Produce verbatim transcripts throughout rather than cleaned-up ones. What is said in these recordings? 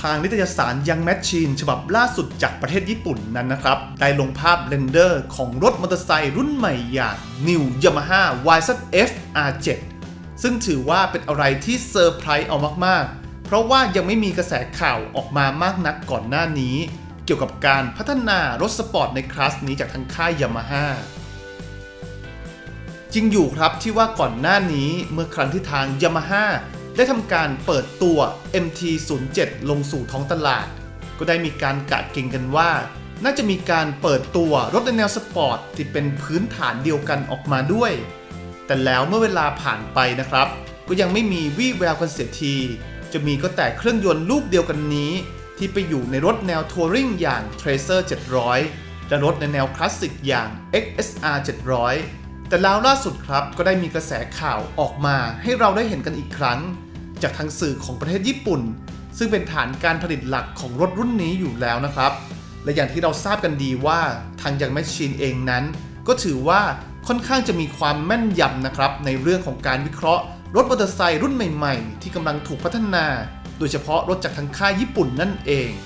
างนิตยสาร Young Machine ฉบับล่าสุดจากประเทศญี่ปุ่นนั้นนะครับได้ลงภาพเรนเดอร์ของรถมอเตอร์ไซค์รุ่นใหม่อย่าง New Yamaha วาย ซัด เอฟ อาร์ เซเว่น ซึ่งถือว่าเป็นอะไรที่เซอร์ไพรส์เอามากๆเพราะว่ายังไม่มีกระแสข่าวออกมามากนักก่อนหน้านี้เกี่ยวกับการพัฒนารถสปอร์ตในคลาสนี้จากทางค่าย Yamaha จริงอยู่ครับที่ว่าก่อนหน้านี้เมื่อครั้งที่ทาง Yamaha ได้ทำการเปิดตัว เอ็ม ที ศูนย์ เจ็ด ลงสู่ท้องตลาดก็ได้มีการกะเกณฑ์กันว่าน่าจะมีการเปิดตัวรถในแนวสปอร์ตที่เป็นพื้นฐานเดียวกันออกมาด้วยแต่แล้วเมื่อเวลาผ่านไปนะครับก็ยังไม่มีวี่แววกันเสียทีจะมีก็แต่เครื่องยนต์ลูกเดียวกันนี้ที่ไปอยู่ในรถแนวทัวริงอย่าง Tracer เจ็ดร้อยและรถในแนวคลาสสิกอย่าง เอ็กซ์ เอส อาร์ เจ็ดร้อยแต่แล้วล่าสุดครับก็ได้มีกระแสข่าวออกมาให้เราได้เห็นกันอีกครั้งจากทางสื่อของประเทศญี่ปุ่นซึ่งเป็นฐานการผลิตหลักของรถรุ่นนี้อยู่แล้วนะครับและอย่างที่เราทราบกันดีว่าทาง Young Machine เองนั้นก็ถือว่าค่อนข้างจะมีความแม่นยำนะครับในเรื่องของการวิเคราะห์รถมอเตอร์ไซค์รุ่นใหม่ๆที่กำลังถูกพัฒนาโดยเฉพาะรถจากทางค่ายญี่ปุ่นนั่นเอง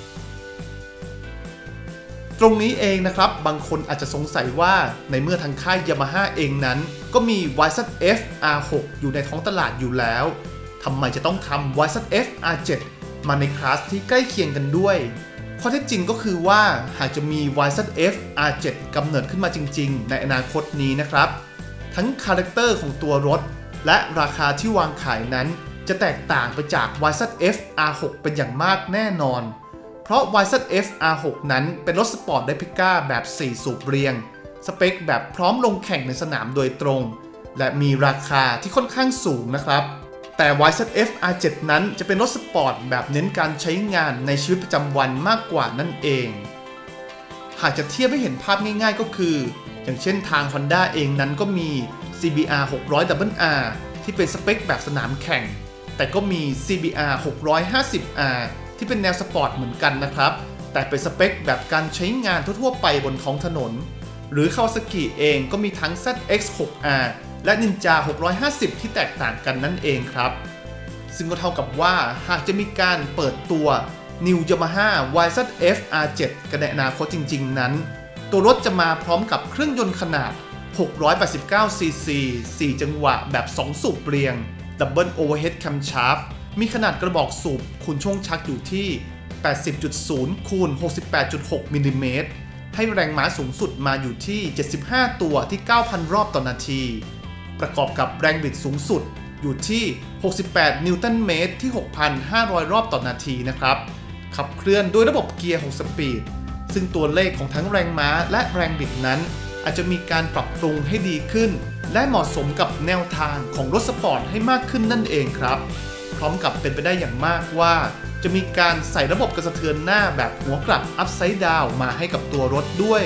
ตรงนี้เองนะครับบางคนอาจจะสงสัยว่าในเมื่อทางค่าย Yamaha เองนั้นก็มี วาย ซัด เอฟ อาร์ หก อยู่ในท้องตลาดอยู่แล้วทำไมจะต้องทำ วาย ซัด เอฟ อาร์ เซเว่น มาในคลาสที่ใกล้เคียงกันด้วยข้อเท็จจริงก็คือว่าหากจะมี วาย ซัด เอฟ อาร์ เซเว่น กำเนิดขึ้นมาจริงๆในอนาคตนี้นะครับทั้งคาแรคเตอร์ของตัวรถและราคาที่วางขายนั้นจะแตกต่างไปจาก วาย ซัด เอฟ อาร์ หก เป็นอย่างมากแน่นอนเพราะ วาย ซัด เอฟ อาร์ หก นั้นเป็นรถสปอร์ตไดพิก้าแบบสี่สูบเรียงสเปคแบบพร้อมลงแข่งในสนามโดยตรงและมีราคาที่ค่อนข้างสูงนะครับแต่ วาย ซัด เอฟ อาร์ เซเว่น นั้นจะเป็นรถสปอร์ตแบบเน้นการใช้งานในชีวิตประจำวันมากกว่านั่นเองหากจะเทียบให้เห็นภาพง่ายๆก็คืออย่างเช่นทาง Honda เองนั้นก็มี ซี บี อาร์ หกร้อย ดับเบิล อาร์ ที่เป็นสเปคแบบสนามแข่งแต่ก็มี ซี บี อาร์ หกร้อยห้าสิบ อาร์ ที่เป็นแนวสปอร์ตเหมือนกันนะครับแต่เป็นสเปคแบบการใช้งานทั่วๆไปบนท้องถนนหรือ Kawasaki เองก็มีทั้ง แซด เอ็กซ์ หก อาร์ และ Ninja หกร้อยห้าสิบ ที่แตกต่างกันนั่นเองครับซึ่งก็เท่ากับว่าหากจะมีการเปิดตัว New Yamaha วาย ซัด เอฟ อาร์ เซเว่น กันในอนาคตจริงๆนั้นตัวรถจะมาพร้อมกับเครื่องยนต์ขนาดหกร้อยแปดสิบเก้าซีซี สี่จังหวะแบบสองสูบเรียง Double Overhead Camshaft มีขนาดกระบอกสูบคูณช่วงชักอยู่ที่ แปดสิบจุดศูนย์ คูณ หกสิบแปดจุดหก มิลลิเมตรให้แรงม้าสูงสุดมาอยู่ที่ เจ็ดสิบห้า ตัวที่ เก้าพัน รอบต่อนาทีประกอบกับแรงบิดสูงสุดอยู่ที่ หกสิบแปด นิวตันเมตรที่ หกพันห้าร้อย รอบต่อนาทีนะครับขับเคลื่อนด้วยระบบเกียร์หกสปีดซึ่งตัวเลขของทั้งแรงม้าและแรงบิดนั้นอาจจะมีการปรับปรุงให้ดีขึ้นและเหมาะสมกับแนวทางของรถสปอร์ตให้มากขึ้นนั่นเองครับพร้อมกับเป็นไปได้อย่างมากว่าจะมีการใส่ระบบกระสะเทือนหน้าแบบหัวกลับ Upside Down มาให้กับตัวรถด้วย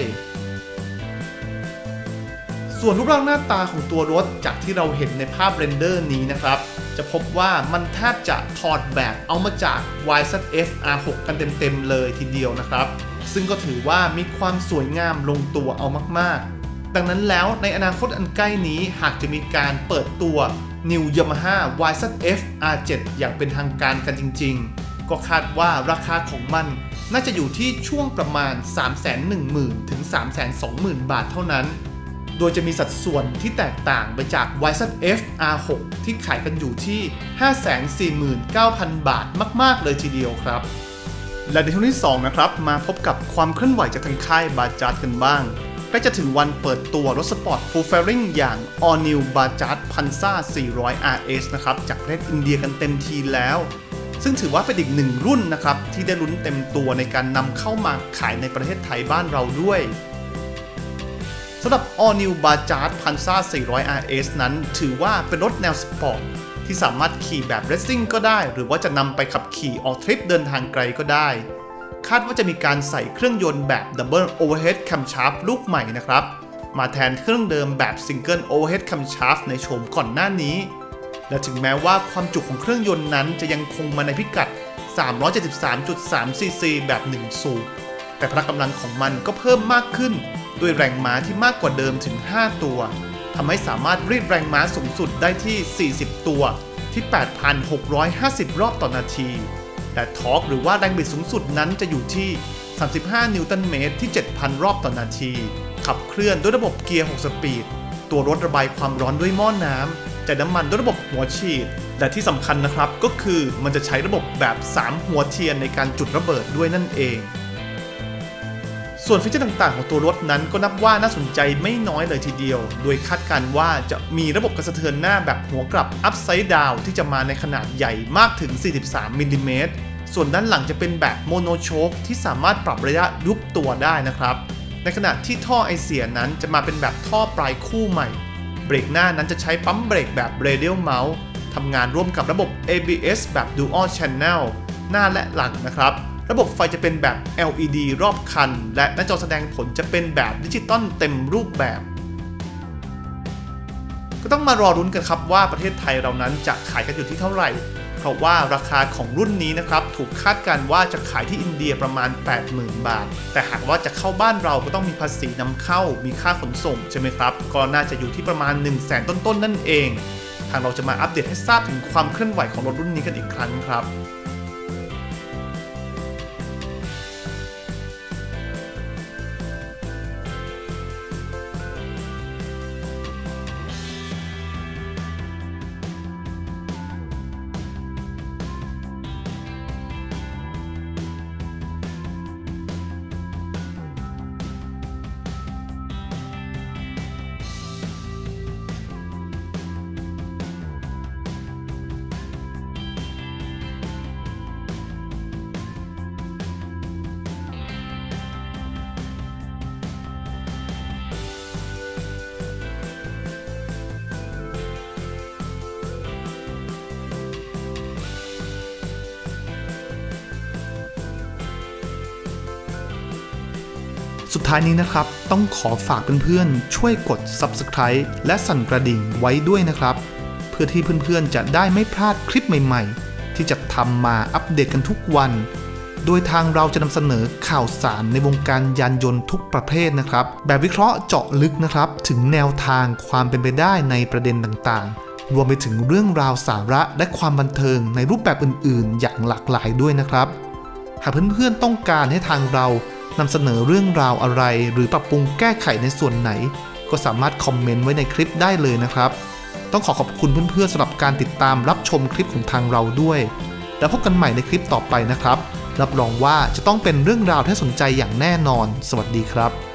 ส่วนรูปร่างหน้าตาของตัวรถจากที่เราเห็นในภาพเรนเดอร์นี้นะครับจะพบว่ามันแทบจะถอดแบบเอามาจาก วาย ซัด เอฟ อาร์ หก กันเต็มๆเลยทีเดียวนะครับซึ่งก็ถือว่ามีความสวยงามลงตัวเอามากๆดังนั้นแล้วในอนาคตอันใกล้นี้หากจะมีการเปิดตัว New Yamaha วาย ซัด เอฟ อาร์ เซเว่น อย่างเป็นทางการกันจริงๆก็คาดว่าราคาของมันน่าจะอยู่ที่ช่วงประมาณ สามแสนหนึ่งหมื่น ถึง สามแสนสองหมื่น บาทเท่านั้นโดยจะมีสัดส่วนที่แตกต่างไปจาก วาย ซัด เอฟ อาร์ หก ที่ขายกันอยู่ที่ ห้าแสนสี่หมื่นเก้าพัน บาทมากๆเลยทีเดียวครับและในช่วงที่สองนะครับมาพบกับความเคลื่อนไหวจากทางค่าย Bajaj กันบ้างใกล้จะถึงวันเปิดตัวรถสปอร์ต Full Fairing อย่าง All New Bajaj Panza สี่ร้อย อาร์ เอส นะครับจากประเทศอินเดียกันเต็มทีแล้วซึ่งถือว่าเป็นอีกหนึ่งรุ่นนะครับที่ได้ลุ้นเต็มตัวในการนำเข้ามาขายในประเทศไทยบ้านเราด้วยสำหรับ All New Bajaj Panza สี่ร้อย อาร์ เอส นั้นถือว่าเป็นรถแนวสปอร์ตที่สามารถขี่แบบเรซซิ่งก็ได้หรือว่าจะนำไปขับขี่ออกทริปเดินทางไกลก็ได้คาดว่าจะมีการใส่เครื่องยนต์แบบ Double Overhead Camshaft ลูกใหม่นะครับมาแทนเครื่องเดิมแบบ Single Overhead Camshaft ในโฉมก่อนหน้านี้และถึงแม้ว่าความจุของเครื่องยนต์นั้นจะยังคงมาในพิกัด สามร้อยเจ็ดสิบสามจุดสาม ซี ซี แบบหนึ่งสูบแต่พละกำลังของมันก็เพิ่มมากขึ้นด้วยแรงม้าที่มากกว่าเดิมถึงห้าตัวทำให้สามารถรีดแรงม้าสูงสุดได้ที่สี่สิบตัวที่ แปดพันหกร้อยห้าสิบ รอบต่อนาทีแต่ทอร์กหรือว่าแรงบิดสูงสุดนั้นจะอยู่ที่สามสิบห้านิวตันเมตรที่ เจ็ดพัน รอบต่อนาทีขับเคลื่อนด้วยระบบเกียร์หกสปีดตัวรถระบายความร้อนด้วยหม้อน้ำจ่ายน้ำมันด้วยระบบหัวฉีดและที่สำคัญนะครับก็คือมันจะใช้ระบบแบบสามหัวเทียนในการจุดระเบิดด้วยนั่นเองส่วนฟีเจอร์ต่างๆของตัวรถนั้นก็นับว่าน่าสนใจไม่น้อยเลยทีเดียวโดยคาดการณ์ว่าจะมีระบบกระสะเทือนหน้าแบบหัวกลับ Upside Down ที่จะมาในขนาดใหญ่มากถึงสี่สิบสามมิลลิเมตรส่วนด้านหลังจะเป็นแบบโมโนโชคที่สามารถปรับระยะยุบตัวได้นะครับในขณะที่ท่อไอเสียนั้นจะมาเป็นแบบท่อปลายคู่ใหม่เบรกหน้านั้นจะใช้ปั๊มเบรกแบบ Radial Mount ทำงานร่วมกับระบบ เอ บี เอส แบบ Dual Channel หน้าและหลังนะครับระบบไฟจะเป็นแบบ แอล อี ดี รอบคันและหน้าจอแสดงผลจะเป็นแบบดิจิตอลเต็มรูปแบบก็ต้องมารอรุ้นกันครับว่าประเทศไทยเรานั้นจะขายกันอยู่ที่เท่าไหร่เพราะว่าราคาของรุ่นนี้นะครับถูกคาดการณ์ว่าจะขายที่อินเดียประมาณ แปดหมื่น บาทแต่หากว่าจะเข้าบ้านเราก็ต้องมีภาษีนำเข้ามีค่าขนส่งใช่ไหมครับก็น่าจะอยู่ที่ประมาณ หนึ่งแสน ต้นๆนั่นเองทางเราจะมาอัปเดตให้ทราบถึงความเคลื่อนไหวของรถรุ่นนี้กันอีกครั้งครับสุดท้ายนี้นะครับต้องขอฝากเพื่อนๆช่วยกด ซับสไครบ์ และสั่นกระดิ่งไว้ด้วยนะครับเพื่อที่เพื่อนๆจะได้ไม่พลาดคลิปใหม่ๆที่จะทำมาอัปเดตกันทุกวันโดยทางเราจะนำเสนอข่าวสารในวงการยานยนต์ทุกประเภทนะครับแบบวิเคราะห์เจาะลึกนะครับถึงแนวทางความเป็นไปได้ในประเด็นต่างๆรวมไปถึงเรื่องราวสาระและความบันเทิงในรูปแบบอื่นๆอย่างหลากหลายด้วยนะครับหากเพื่อนๆต้องการให้ทางเรานำเสนอเรื่องราวอะไรหรือปรับปรุงแก้ไขในส่วนไหนก็สามารถคอมเมนต์ไว้ในคลิปได้เลยนะครับต้องขอขอบคุณเพื่อนๆสำหรับการติดตามรับชมคลิปของทางเราด้วยแล้วพบกันใหม่ในคลิปต่อไปนะครับรับรองว่าจะต้องเป็นเรื่องราวที่สนใจอย่างแน่นอนสวัสดีครับ